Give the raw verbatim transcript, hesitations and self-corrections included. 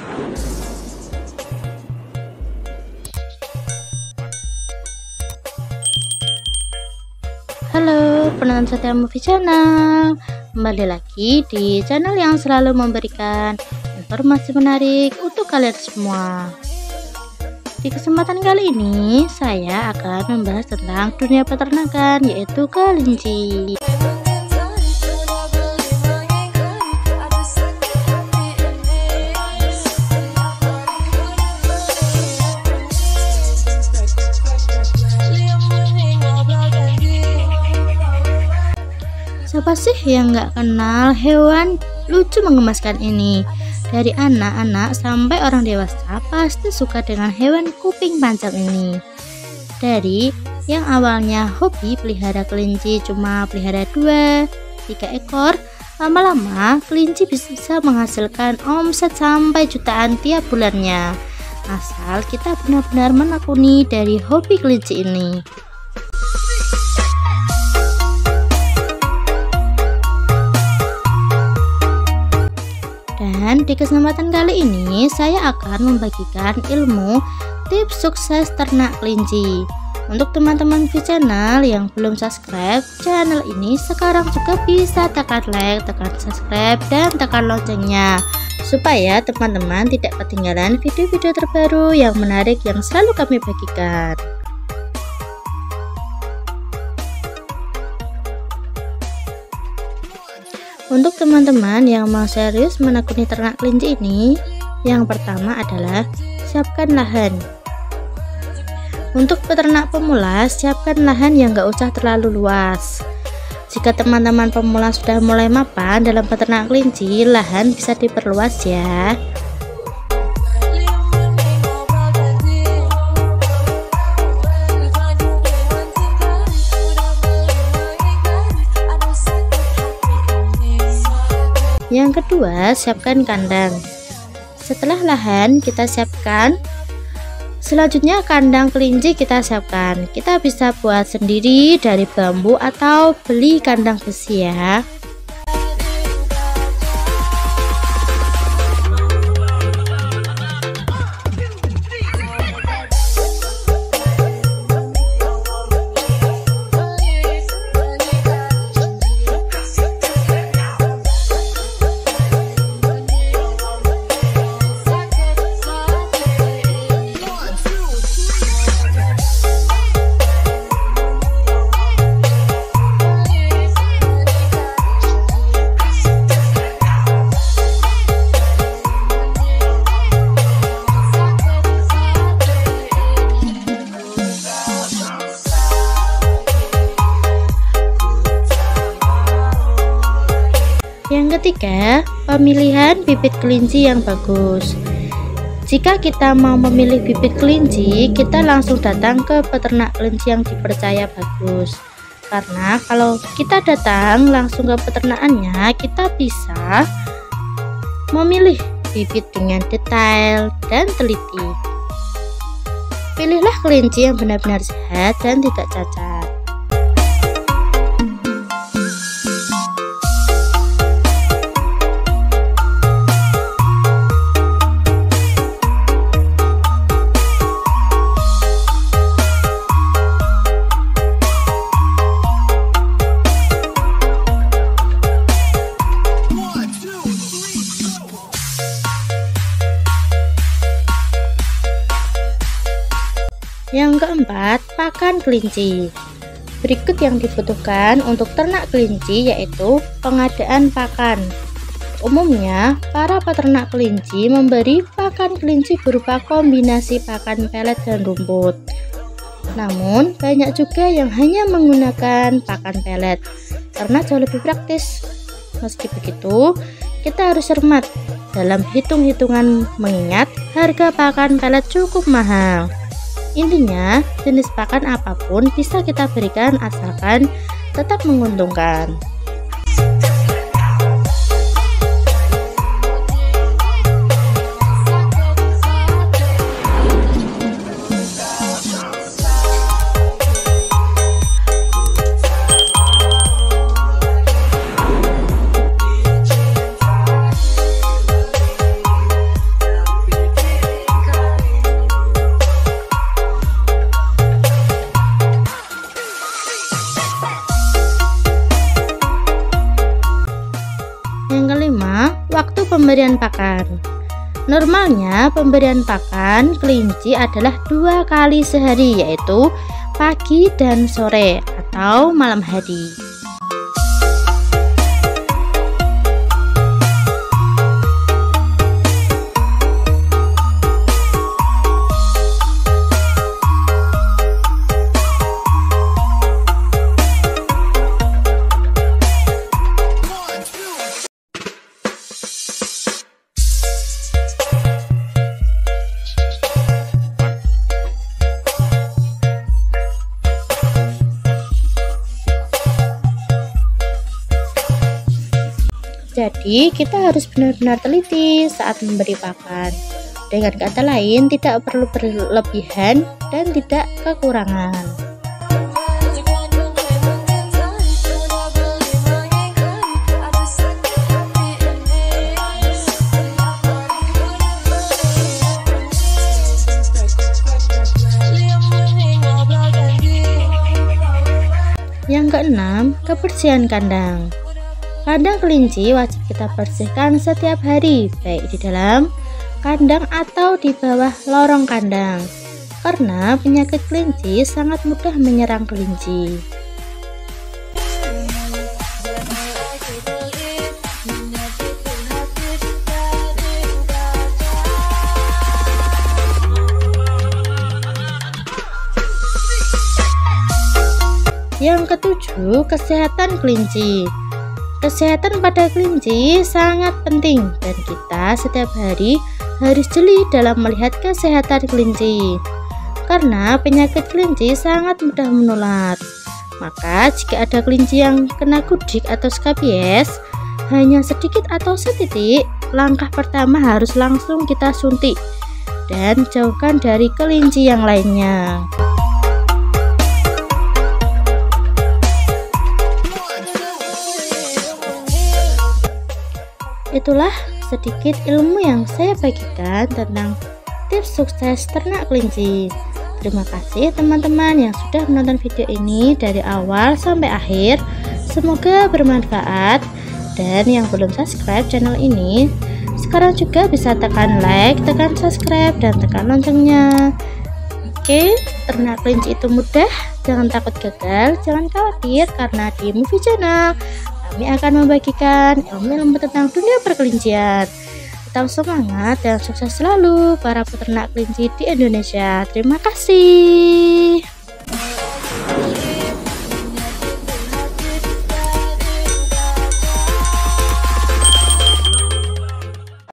Halo penonton setia Movie Channel, kembali lagi di channel yang selalu memberikan informasi menarik untuk kalian semua. Di kesempatan kali ini saya akan membahas tentang dunia peternakan, yaitu kelinci. Siapa sih yang nggak kenal hewan lucu menggemaskan ini? Dari anak-anak sampai orang dewasa pasti suka dengan hewan kuping panjang ini. Dari yang awalnya hobi pelihara kelinci, cuma pelihara dua, tiga ekor, lama-lama kelinci bisa menghasilkan omset sampai jutaan tiap bulannya. Asal kita benar-benar menekuni dari hobi kelinci ini. Dan di kesempatan kali ini saya akan membagikan ilmu tips sukses ternak kelinci. Untuk teman-teman V channel yang belum subscribe channel ini, sekarang juga bisa tekan like, tekan subscribe, dan tekan loncengnya supaya teman-teman tidak ketinggalan video-video terbaru yang menarik yang selalu kami bagikan. Untuk teman-teman yang mau serius menekuni ternak kelinci ini, yang pertama adalah siapkan lahan. Untuk peternak pemula, siapkan lahan yang gak usah terlalu luas. Jika teman-teman pemula sudah mulai mapan dalam peternak kelinci, lahan bisa diperluas ya. Yang kedua, siapkan kandang. Setelah lahan kita siapkan, selanjutnya kandang kelinci kita siapkan. Kita bisa buat sendiri dari bambu atau beli kandang besi ya. Yang ketiga, pemilihan bibit kelinci yang bagus. Jika kita mau memilih bibit kelinci, kita langsung datang ke peternak kelinci yang dipercaya bagus. Karena kalau kita datang langsung ke peternakannya, kita bisa memilih bibit dengan detail dan teliti. Pilihlah kelinci yang benar-benar sehat dan tidak cacat. Yang keempat, pakan kelinci. Berikut yang dibutuhkan untuk ternak kelinci yaitu pengadaan pakan. Umumnya, para peternak kelinci memberi pakan kelinci berupa kombinasi pakan pelet dan rumput. Namun, banyak juga yang hanya menggunakan pakan pelet karena jauh lebih praktis. Meski begitu, kita harus cermat dalam hitung-hitungan mengingat harga pakan pelet cukup mahal. Intinya, jenis pakan apapun bisa kita berikan asalkan tetap menguntungkan. pemberian pakan. Normalnya pemberian pakan kelinci adalah dua kali sehari, yaitu pagi dan sore atau malam hari. Jadi kita harus benar-benar teliti saat memberi pakan. Dengan kata lain, tidak perlu berlebihan dan tidak kekurangan. Yang keenam, kebersihan kandang. Kandang kelinci wajib kita bersihkan setiap hari, baik di dalam kandang atau di bawah lorong kandang, karena penyakit kelinci sangat mudah menyerang kelinci. Yang ketujuh, kesehatan kelinci. Kesehatan pada kelinci sangat penting dan kita setiap hari harus jeli dalam melihat kesehatan kelinci, karena penyakit kelinci sangat mudah menular. Maka jika ada kelinci yang kena kudik atau skabies hanya sedikit atau setitik, langkah pertama harus langsung kita suntik dan jauhkan dari kelinci yang lainnya. Itulah sedikit ilmu yang saya bagikan tentang tips sukses ternak kelinci. Terima kasih teman-teman yang sudah menonton video ini dari awal sampai akhir. Semoga bermanfaat, dan yang belum subscribe channel ini sekarang juga bisa tekan like, tekan subscribe, dan tekan loncengnya. Oke, ternak kelinci itu mudah, jangan takut gagal, jangan khawatir, karena di Movie Channel kami akan membagikan ilmu-ilmu tentang dunia perkelincian. Tetap semangat dan sukses selalu para peternak kelinci di Indonesia. Terima kasih.